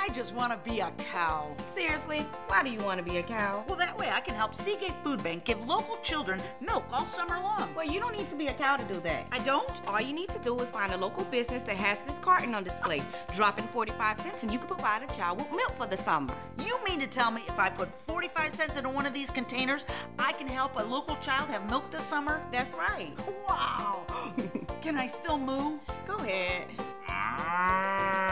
I just want to be a cow. Seriously? Why do you want to be a cow? Well, that way I can help Seagate Food Bank give local children milk all summer long. Well, you don't need to be a cow to do that. I don't? All you need to do is find a local business that has this carton on display. Drop in 45 cents and you can provide a child with milk for the summer. You mean to tell me if I put 45 cents into one of these containers, I can help a local child have milk this summer? That's right. Wow! Can I still moo? Go ahead.